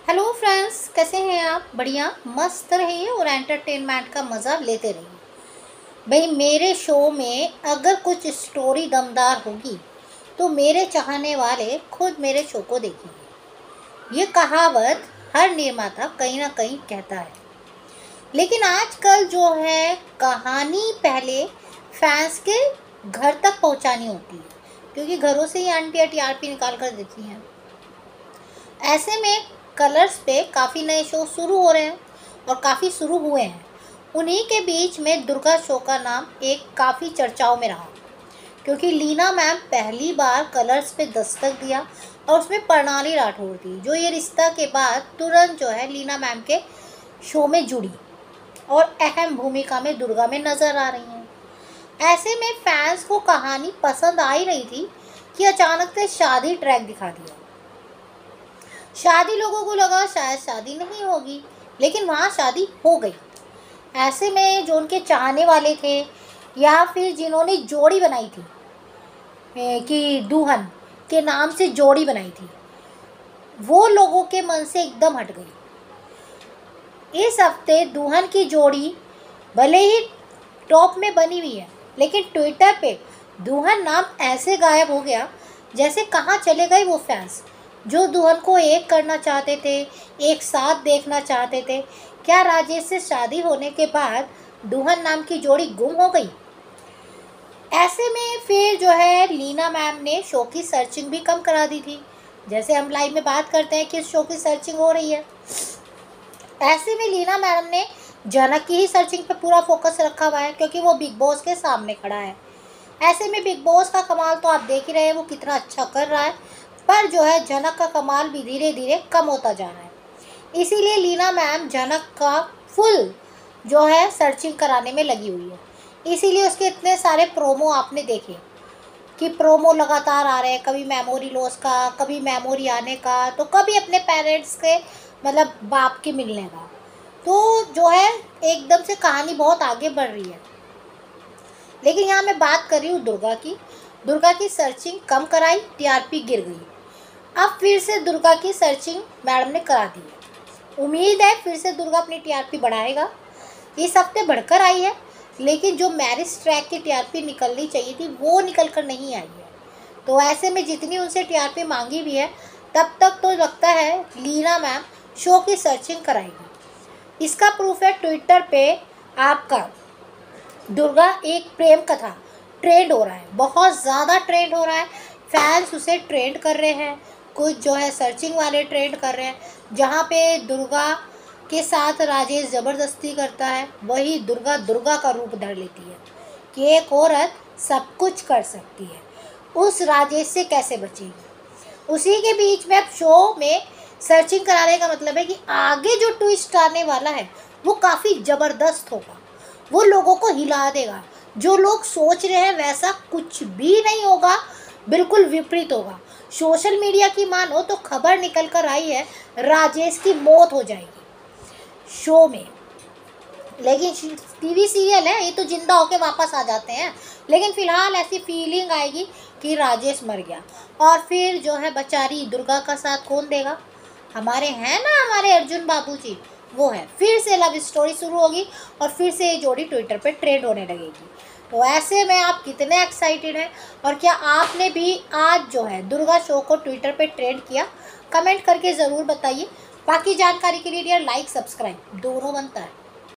Hello friends, कैसे हैं आप? बढ़िया मस्त रहिए और एंटरटेनमेंट का मज़ा लेते रहिए। भाई, मेरे शो में अगर कुछ स्टोरी दमदार होगी तो मेरे चाहने वाले खुद मेरे शो को देखेंगे। ये कहावत हर निर्माता कहीं ना कहीं कहता है। लेकिन आजकल जो है, कहानी पहले फैंस के घर तक पहुंचानी होती है, क्योंकि घरों से ही आंटियाँ टीआरपी निकाल कर देती हैं। ऐसे में कलर्स पे काफ़ी नए शो शुरू हो रहे हैं और काफ़ी शुरू हुए हैं। उन्हीं के बीच में दुर्गा शो का नाम एक काफ़ी चर्चाओं में रहा, क्योंकि लीना मैम पहली बार कलर्स पे दस्तक दिया और उसमें प्रणाली राठौर थी, जो ये रिश्ता के बाद तुरंत जो है लीना मैम के शो में जुड़ी और अहम भूमिका में दुर्गा में नज़र आ रही हैं। ऐसे में फैंस को कहानी पसंद आ ही रही थी कि अचानक से शादी ट्रैक दिखा दिया। शादी, लोगों को लगा शायद शादी नहीं होगी, लेकिन वहाँ शादी हो गई। ऐसे में जो उनके चाहने वाले थे या फिर जिन्होंने जोड़ी बनाई थी कि दुल्हन के नाम से जोड़ी बनाई थी, वो लोगों के मन से एकदम हट गई। इस हफ्ते दुल्हन की जोड़ी भले ही टॉप में बनी हुई है, लेकिन ट्विटर पे दुल्हन नाम ऐसे गायब हो गया जैसे कहाँ चले गए वो फैंस जो दुल्हन को एक करना चाहते थे, एक साथ देखना चाहते थे। क्या राजेश से शादी होने के बाद दुल्हन नाम की जोड़ी गुम हो गई? ऐसे में फिर जो है, लीना मैम ने शो की सर्चिंग भी कम करा दी थी। जैसे हम लाइव में बात करते हैं कि शो की सर्चिंग हो रही है, ऐसे में लीना मैम ने जनक की ही सर्चिंग पे पूरा फोकस रखा हुआ है, क्योंकि वो बिग बॉस के सामने खड़ा है। ऐसे में बिग बॉस का कमाल तो आप देख ही रहे हैं, वो कितना अच्छा कर रहा है, पर जो है जनक का कमाल भी धीरे धीरे कम होता जा रहा है। इसीलिए लीना मैम जनक का फुल जो है सर्चिंग कराने में लगी हुई है। इसीलिए उसके इतने सारे प्रोमो आपने देखे कि प्रोमो लगातार आ रहे हैं, कभी मेमोरी लॉस का, कभी मेमोरी आने का, तो कभी अपने पेरेंट्स के मतलब बाप के मिलने का। तो जो है एकदम से कहानी बहुत आगे बढ़ रही है। लेकिन यहाँ मैं बात कर रही हूँ दुर्गा की सर्चिंग कम कराई, टीआरपी गिर गई। अब फिर से दुर्गा की सर्चिंग मैडम ने करा दी है। उम्मीद है फिर से दुर्गा अपनी टीआरपी बढ़ाएगा। इस हफ्ते बढ़कर आई है, लेकिन जो मैरिज ट्रैक की टीआरपी निकलनी चाहिए थी वो निकल कर नहीं आई है। तो ऐसे में जितनी उनसे टीआरपी मांगी भी है, तब तक तो लगता है लीना मैम शो की सर्चिंग कराएगी। इसका प्रूफ है ट्विटर पे आपका दुर्गा एक प्रेम कथा ट्रेंड हो रहा है, बहुत ज़्यादा ट्रेंड हो रहा है। फैंस उसे ट्रेंड कर रहे हैं, कुछ जो है सर्चिंग वाले ट्रेंड कर रहे हैं। जहाँ पे दुर्गा के साथ राजेश ज़बरदस्ती करता है, वही दुर्गा का रूप धर लेती है कि एक औरत सब कुछ कर सकती है, उस राजेश से कैसे बचेगी। उसी के बीच में अब शो में सर्चिंग कराने का मतलब है कि आगे जो ट्विस्ट आने वाला है वो काफ़ी ज़बरदस्त होगा, वो लोगों को हिला देगा। जो लोग सोच रहे हैं वैसा कुछ भी नहीं होगा, बिल्कुल विपरीत होगा। सोशल मीडिया की मानो तो खबर निकल कर आई है राजेश की मौत हो जाएगी शो में। लेकिन टीवी सीरियल है, ये तो जिंदा होके वापस आ जाते हैं। लेकिन फिलहाल ऐसी फीलिंग आएगी कि राजेश मर गया, और फिर जो है बेचारी दुर्गा का साथ कौन देगा? हमारे हैं ना, हमारे अर्जुन बाबू जी, वो है। फिर से लव स्टोरी शुरू होगी और फिर से ये जोड़ी ट्विटर पे ट्रेंड होने लगेगी। तो ऐसे में आप कितने एक्साइटेड हैं, और क्या आपने भी आज जो है दुर्गा शो को ट्विटर पे ट्रेंड किया? कमेंट करके ज़रूर बताइए। बाकी जानकारी के लिए लाइक सब्सक्राइब दोनों बनता है।